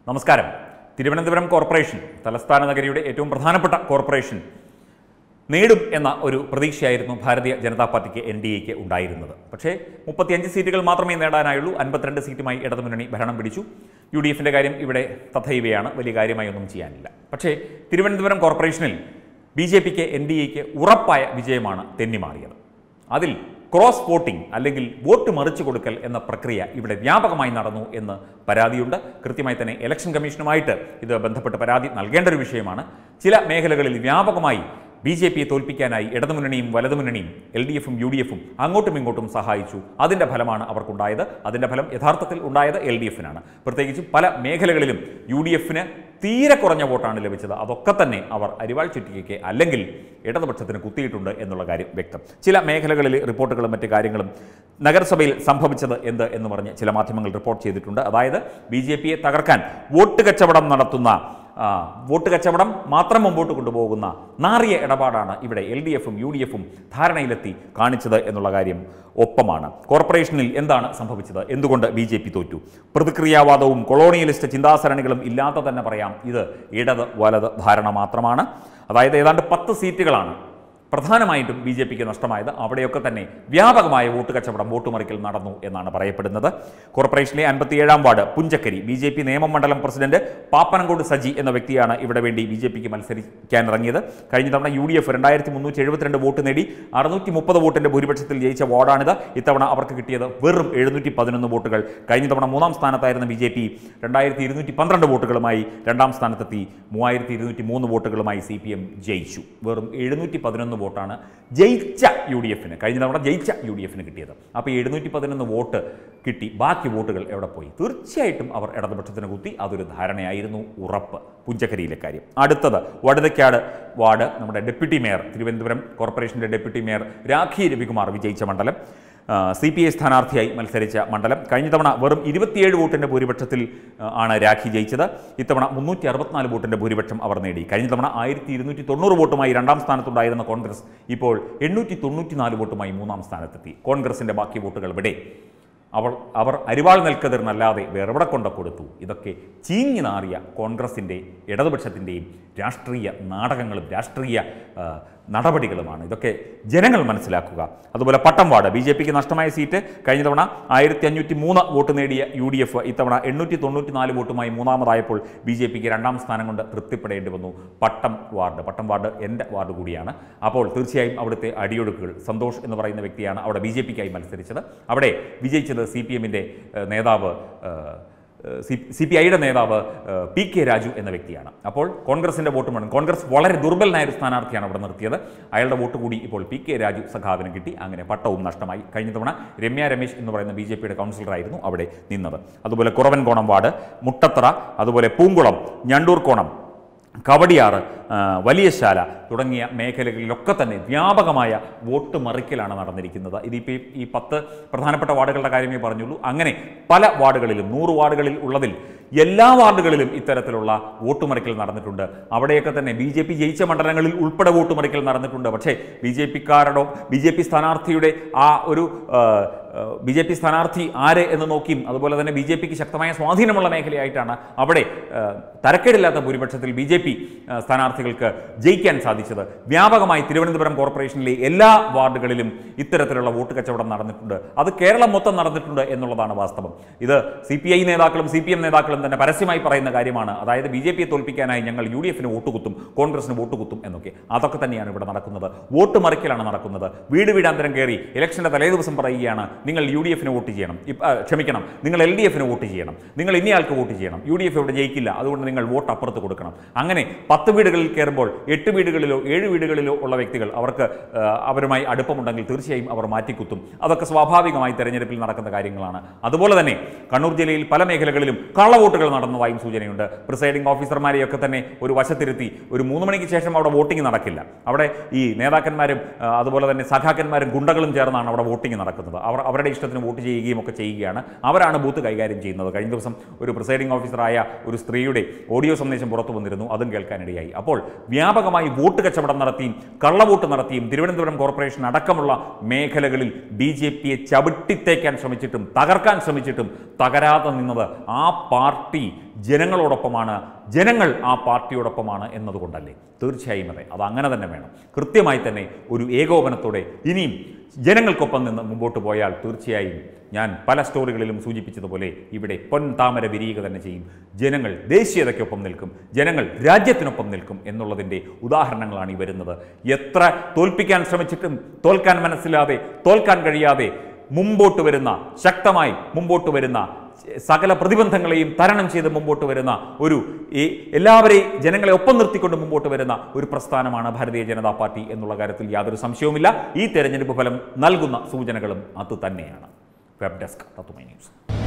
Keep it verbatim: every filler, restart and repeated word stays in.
നമസ്കാരം. തിരുവനന്തപുരം കോർപ്പറേഷൻ തലസ്ഥാന നഗരിയുടെ ഏറ്റവും പ്രധാനപ്പെട്ട കോർപ്പറേഷൻ നേടും എന്ന ഒരു പ്രതീക്ഷയായിരുന്നു ഭാരതീയ ജനതാ പാർട്ടിക്ക് എൻ ഡി എക്ക് ഉണ്ടായിരുന്നത്. പക്ഷേ മുപ്പത്തിയഞ്ച് സീറ്റുകൾ മാത്രമേ നേടാനായുള്ളൂ. അൻപത്തിരണ്ട് സീറ്റുമായി ഇടതുമുന്നണി ഭരണം പിടിച്ചു. യു ഡി എഫിൻ്റെ കാര്യം ഇവിടെ തഥൈവയാണ്, വലിയ കാര്യമായി ഒന്നും ചെയ്യാനില്ല. പക്ഷേ തിരുവനന്തപുരം കോർപ്പറേഷനിൽ ബി ജെ പിക്ക് എൻ ഡി എക്ക് ഉറപ്പായ വിജയമാണ് തെന്നിമാറിയത്. അതിൽ ക്രോസ് വോട്ടിംഗ് അല്ലെങ്കിൽ വോട്ട് മറിച്ചു കൊടുക്കൽ എന്ന പ്രക്രിയ ഇവിടെ വ്യാപകമായി നടന്നു എന്ന് പരാതിയുണ്ട്. കൃത്യമായി തന്നെ ഇലക്ഷൻ കമ്മീഷനുമായിട്ട് ഇത് ബന്ധപ്പെട്ട് പരാതി നൽകേണ്ട ഒരു വിഷയമാണ്. ചില മേഖലകളിൽ വ്യാപകമായി ബി ജെ പിയെ തോൽപ്പിക്കാനായി ഇടതുമുന്നണിയും വലതുമുന്നണിയും എൽ ഡി എഫും യു ഡി എഫും അങ്ങോട്ടും ഇങ്ങോട്ടും സഹായിച്ചു. അതിൻ്റെ ഫലമാണ് അവർക്കുണ്ടായത്. അതിൻ്റെ ഫലം യഥാർത്ഥത്തിൽ ഉണ്ടായത് എൽ ഡി എഫിനാണ്. പ്രത്യേകിച്ചും പല മേഖലകളിലും യു ഡി എഫിന് തീരെ കുറഞ്ഞ വോട്ടാണ് ലഭിച്ചത്. അതൊക്കെ തന്നെ അവർ അരിവാൾ ചുറ്റികയ്ക്ക് അല്ലെങ്കിൽ ഇടതുപക്ഷത്തിന് കുത്തിയിട്ടുണ്ട് എന്നുള്ള കാര്യം വ്യക്തം. ചില മേഖലകളിൽ റിപ്പോർട്ടുകളും മറ്റു കാര്യങ്ങളും നഗരസഭയിൽ സംഭവിച്ചത് എന്ത് എന്ന് പറഞ്ഞ് ചില മാധ്യമങ്ങൾ റിപ്പോർട്ട് ചെയ്തിട്ടുണ്ട്. അതായത് ബി ജെ പിയെ തകർക്കാൻ വോട്ട് കച്ചവടം നടത്തുന്ന വോട്ട് കച്ചവടം മാത്രം മുമ്പോട്ട് കൊണ്ടുപോകുന്ന നാറിയ ഇടപാടാണ് ഇവിടെ എൽ ഡി എഫും യു ഡി എഫും ധാരണയിലെത്തി കാണിച്ചത് എന്നുള്ള കാര്യം ഒപ്പമാണ്. കോർപ്പറേഷനിൽ എന്താണ് സംഭവിച്ചത്? എന്തുകൊണ്ട് ബി ജെ പി തോറ്റു? പ്രതിക്രിയാവാദവും കൊളോണിയലിസ്റ്റ് ചിന്താസരണികളും ഇല്ലാതെ തന്നെ പറയാം, ഇത് ഇടത് വലത് ധാരണ മാത്രമാണ്. അതായത് ഏതാണ്ട് പത്ത് സീറ്റുകളാണ് പ്രധാനമായിട്ടും ബി ജെ പിക്ക് നഷ്ടമായത്. അവിടെയൊക്കെ തന്നെ വ്യാപകമായ വോട്ട് കച്ചവടം, വോട്ട് മറിക്കൽ നടന്നു എന്നാണ് പറയപ്പെടുന്നത്. കോർപ്പറേഷനിലെ അൻപത്തിയേഴാം ward Punchakkari B J P നിയമമണ്ഡലം പ്രസിഡന്റ് പാപ്പനംകോട് സജി എന്ന വ്യക്തിയാണ് ഇവിടെ വേണ്ടി ബി ജെ പിക്ക് മത്സരിക്കാൻ ഇറങ്ങിയത്. കഴിഞ്ഞ തവണ യു ഡി എഫ് രണ്ടായിരത്തി മുന്നൂറ്റി എഴുപത്തിരണ്ട് വോട്ട് നേടി അറുന്നൂറ്റി മുപ്പത് വോട്ടിന്റെ ഭൂരിപക്ഷത്തിൽ ജയിച്ച വാർഡാണിത്. ഇത്തവണ അവർക്ക് കിട്ടിയത് വെറും എഴുന്നൂറ്റി പതിനൊന്ന് വോട്ടുകൾ. കഴിഞ്ഞ തവണ മൂന്നാം സ്ഥാനത്തായിരുന്ന ബി ജെ പി രണ്ടായിരത്തി ഇരുന്നൂറ്റി പന്ത്രണ്ട് വോട്ടുകളുമായി രണ്ടാം സ്ഥാനത്തെത്തി. മൂവായിരത്തി ഇരുന്നൂറ്റി മൂന്ന് വോട്ടുകളുമായി സി പി എം ജയിച്ചു. വെറും എഴുന്നൂറ്റി പതിനൊന്ന് വോട്ടാണ് ജയിച്ച യു ഡി എഫിന് കഴിഞ്ഞ തവണ ജയിച്ച യു ഡി എഫിന് കിട്ടിയത്. അപ്പോൾ എഴുന്നൂറ്റി പതിനൊന്ന് വോട്ട് കിട്ടി. ബാക്കി വോട്ടുകൾ എവിടെ പോയി? തീർച്ചയായിട്ടും അവർ ഇടതുപക്ഷത്തിന് കുത്തി. അതൊരു ധാരണയായിരുന്നു, ഉറപ്പ്. പുഞ്ചക്കരിയിലെ കാര്യം. അടുത്തത് വടുതയ്ക്കാട് വാർഡ്. നമ്മുടെ ഡെപ്യൂട്ടി മേയർ, തിരുവനന്തപുരം കോർപ്പറേഷൻ്റെ ഡെപ്യൂട്ടി മേയർ രാഖി രവികുമാർ വിജയിച്ച മണ്ഡലം. സി പി ഐ സ്ഥാനാർത്ഥിയായി മത്സരിച്ച മണ്ഡലം. കഴിഞ്ഞ തവണ വെറും ഇരുപത്തിയേഴ് വോട്ടിൻ്റെ ഭൂരിപക്ഷത്തിൽ ആണ് രാഖി ജയിച്ചത്. ഇത്തവണ മുന്നൂറ്റി അറുപത്തിനാല് വോട്ടിൻ്റെ ഭൂരിപക്ഷം അവർ നേടി. കഴിഞ്ഞ തവണ ആയിരത്തി ഇരുന്നൂറ്റി തൊണ്ണൂറ് വോട്ടുമായി രണ്ടാം സ്ഥാനത്തുണ്ടായിരുന്ന കോൺഗ്രസ് ഇപ്പോൾ എണ്ണൂറ്റി തൊണ്ണൂറ്റി നാല് വോട്ടുമായി മൂന്നാം സ്ഥാനത്തെത്തി. കോൺഗ്രസിൻ്റെ ബാക്കി വോട്ടുകൾ ഇവിടെ അവൾ അവർ അരിവാൾ നെൽക്കതിർന്നല്ലാതെ വേറെവിടെ കൊണ്ട കൊടുത്തു. ഇതൊക്കെ ചീഞ്ഞു നാറിയ കോൺഗ്രസിൻ്റെ ഇടതുപക്ഷത്തിൻ്റെയും രാഷ്ട്രീയ നാടകങ്ങളും രാഷ്ട്രീയ നടപടികളുമാണ്. ഇതൊക്കെ ജനങ്ങൾ മനസ്സിലാക്കുക. അതുപോലെ പട്ടം വാർഡ് ബി ജെ പിക്ക് നഷ്ടമായ സീറ്റ്. കഴിഞ്ഞ തവണ ആയിരത്തി അഞ്ഞൂറ്റി മൂന്ന് വോട്ട് നേടിയ യു ഡി എഫ് ഇത്തവണ എണ്ണൂറ്റി തൊണ്ണൂറ്റി നാല് വോട്ടുമായി മൂന്നാമതായപ്പോൾ ബി ജെ പിക്ക് രണ്ടാം സ്ഥാനം കൊണ്ട് തൃപ്തിപ്പെടേണ്ടി വന്നു. പട്ടം വാർഡ് പട്ടം വാർഡ് എൻ്റെ വാർഡ് കൂടിയാണ്. അപ്പോൾ തീർച്ചയായും അവിടുത്തെ അടിയൊഴുക്കുകൾ. സന്തോഷ് എന്ന് പറയുന്ന വ്യക്തിയാണ് അവിടെ ബി ജെ പിക്കായി മത്സരിച്ചത്. അവിടെ വിജയിച്ചത് സി പി എമ്മിൻ്റെ നേതാവ് സി സി പി ഐയുടെ നേതാവ് പി കെ രാജു എന്ന വ്യക്തിയാണ്. അപ്പോൾ കോൺഗ്രസിൻ്റെ വോട്ട് വേണം. കോൺഗ്രസ് വളരെ ദുർബലനായ ഒരു സ്ഥാനാർത്ഥിയാണ് അവിടെ നിർത്തിയത്. അയാളുടെ വോട്ട് കൂടി ഇപ്പോൾ പി കെ രാജു സഖാവിന് കിട്ടി. അങ്ങനെ പട്ടവും നഷ്ടമായി. കഴിഞ്ഞ തവണ രമ്യ രമേശ് എന്ന് പറയുന്ന ബി ജെ പിയുടെ കൗൺസിലറായിരുന്നു അവിടെ നിന്നത്. അതുപോലെ കുറവൻകോണം വാർഡ്, മുട്ടത്തറ, അതുപോലെ പൂങ്കുളം, ഞണ്ടൂർക്കോണം, കവടിയാറ്, വലിയശാല തുടങ്ങിയ മേഖലകളിലൊക്കെ തന്നെ വ്യാപകമായ വോട്ട് മറിക്കലാണ് നടന്നിരിക്കുന്നത്. ഇതിപ്പോൾ ഈ പത്ത് പ്രധാനപ്പെട്ട വാർഡുകളുടെ കാര്യമേ പറഞ്ഞുള്ളൂ. അങ്ങനെ പല വാർഡുകളിലും നൂറ് വാർഡുകളിൽ ഉള്ളതിൽ എല്ലാ വാർഡുകളിലും ഇത്തരത്തിലുള്ള വോട്ട് മറിക്കൽ നടന്നിട്ടുണ്ട്. അവിടെയൊക്കെ തന്നെ ബി ജെ പി ജയിച്ച മണ്ഡലങ്ങളിൽ ഉൾപ്പെടെ വോട്ട് മറിക്കൽ നടന്നിട്ടുണ്ട്. പക്ഷേ ബി ജെ പിക്കാരുടെ ബി ജെ പി സ്ഥാനാർത്ഥിയുടെ ആ ഒരു ബി ജെ പി സ്ഥാനാർത്ഥി ആര് എന്ന് നോക്കിയും അതുപോലെ തന്നെ ബി ജെ പിക്ക് ശക്തമായ സ്വാധീനമുള്ള മേഖലയായിട്ടാണ് അവിടെ തരക്കേടില്ലാത്ത ഭൂരിപക്ഷത്തിൽ ബി ജെ പി സ്ഥാനാർത്ഥികൾക്ക് ജയിക്കാൻ സാധിച്ചത്. വ്യാപകമായി തിരുവനന്തപുരം കോർപ്പറേഷനിലെ എല്ലാ വാർഡുകളിലും ഇത്തരത്തിലുള്ള വോട്ട് കച്ചവടം നടന്നിട്ടുണ്ട്. അത് കേരളം മൊത്തം നടന്നിട്ടുണ്ട് എന്നുള്ളതാണ് വാസ്തവം. ഇത് സി പി ഐ നേതാക്കളും സി പി എം നേതാക്കളും തന്നെ പരസ്യമായി പറയുന്ന കാര്യമാണ്. അതായത് ബി ജെ പിയെ തോൽപ്പിക്കാനായി ഞങ്ങൾ യു ഡി എഫിന് വോട്ട് കുത്തും, കോൺഗ്രസിന് വോട്ട് കുത്തും എന്നൊക്കെ. അതൊക്കെ തന്നെയാണ് ഇവിടെ നടക്കുന്നത്. വോട്ട് മറിക്കലാണ് നടക്കുന്നത്. വീട് വീടാന്തരം കയറി ഇലക്ഷൻ്റെ തലേ ദിവസം പറയുകയാണ്, നിങ്ങൾ യു ഡി എഫിന് വോട്ട് ചെയ്യണം, ക്ഷമിക്കണം നിങ്ങൾ എൽ ഡി എഫിന് വോട്ട് ചെയ്യണം, നിങ്ങൾ ഇനിയാൾക്ക് വോട്ട് ചെയ്യണം, യു ഡി എഫ് ഇവിടെ ജയിക്കില്ല, അതുകൊണ്ട് നിങ്ങൾ വോട്ട് അപ്പുറത്ത് കൊടുക്കണം. അങ്ങനെ പത്ത് വീടുകളിൽ കയറുമ്പോൾ എട്ട് വീടുകളിലോ ഏഴ് വീടുകളിലോ ഉള്ള വ്യക്തികൾ അവർക്ക് അവരുമായി അടുപ്പമുണ്ടെങ്കിൽ തീർച്ചയായും അവർ മാറ്റിക്കുത്തും. അതൊക്കെ സ്വാഭാവികമായി തെരഞ്ഞെടുപ്പിൽ നടക്കുന്ന കാര്യങ്ങളാണ്. അതുപോലെ തന്നെ കണ്ണൂർ ജില്ലയിൽ പല മേഖലകളിലും കള്ളവോട്ടുകൾ നടന്നതായും സൂചനയുണ്ട്. പ്രിസൈഡിംഗ് ഓഫീസർമാരെയൊക്കെ തന്നെ ഒരു വശത്തിരുത്തി ഒരു മൂന്ന് മണിക്ക് ശേഷം അവിടെ വോട്ടിംഗ് നടക്കില്ല. അവിടെ ഈ നേതാക്കന്മാരും അതുപോലെ തന്നെ സഖാക്കന്മാരും ഗുണ്ടകളും ചേർന്നാണ് അവിടെ വോട്ടിംഗ് നടക്കുന്നത്. അവർ അവരുടെ ഇഷ്ടത്തിന് വോട്ട് ചെയ്യുകയും ഒക്കെ ചെയ്യുകയാണ്. അവരാണ് ബൂത്ത് കൈകാര്യം ചെയ്യുന്നത്. കഴിഞ്ഞ ദിവസം ഒരു പ്രിസൈഡിംഗ് ഓഫീസറായ ഒരു സ്ത്രീയുടെ ഓഡിയോ സന്ദേശം പുറത്തു വന്നിരുന്നു. അതും കേൾക്കാനിടയായി. അപ്പോൾ വ്യാപകമായി വോട്ട് കച്ചവടം നടത്തിയും കള്ളവോട്ട് നടത്തിയും തിരുവനന്തപുരം കോർപ്പറേഷൻ അടക്കമുള്ള മേഖലകളിൽ ബി ജെ പിയെ ചവിട്ടിത്തേക്കാൻ ശ്രമിച്ചിട്ടും തകർക്കാൻ ശ്രമിച്ചിട്ടും തകരാതെ നിന്നത് ആ പാർട്ടി ജനങ്ങളോടൊപ്പമാണ്, ജനങ്ങൾ ആ പാർട്ടിയോടൊപ്പമാണ് എന്നതുകൊണ്ടല്ലേ? തീർച്ചയായും അതെ, അത് അങ്ങനെ തന്നെ വേണം. കൃത്യമായി തന്നെ ഒരു ഏകോപനത്തോടെ ഇനിയും ജനങ്ങൾക്കൊപ്പം നിന്ന് മുമ്പോട്ട് പോയാൽ തീർച്ചയായും ഞാൻ പല സ്റ്റോറികളിലും സൂചിപ്പിച്ചതുപോലെ ഇവിടെ പൊൻ താമര വിരിയുക തന്നെ ചെയ്യും. ജനങ്ങൾ ദേശീയതയ്ക്കൊപ്പം നിൽക്കും, ജനങ്ങൾ രാജ്യത്തിനൊപ്പം നിൽക്കും എന്നുള്ളതിൻ്റെ ഉദാഹരണങ്ങളാണ് ഈ വരുന്നത്. എത്ര തോൽപ്പിക്കാൻ ശ്രമിച്ചിട്ടും തോൽക്കാൻ മനസ്സിലാതെ, തോൽക്കാൻ കഴിയാതെ മുമ്പോട്ട് വരുന്ന, ശക്തമായി മുമ്പോട്ട് വരുന്ന, സകല പ്രതിബന്ധങ്ങളെയും തരണം ചെയ്ത് മുമ്പോട്ട് വരുന്ന ഒരു ഈ എല്ലാവരെയും ജനങ്ങളെ ഒപ്പം നിർത്തിക്കൊണ്ട് മുമ്പോട്ട് വരുന്ന ഒരു പ്രസ്ഥാനമാണ് ഭാരതീയ ജനതാ പാർട്ടി എന്നുള്ള കാര്യത്തിൽ യാതൊരു സംശയവുമില്ല. ഈ തെരഞ്ഞെടുപ്പ് ഫലം നൽകുന്ന സൂചനകളും അത് തന്നെയാണ്. Web desk Tatwamayi news.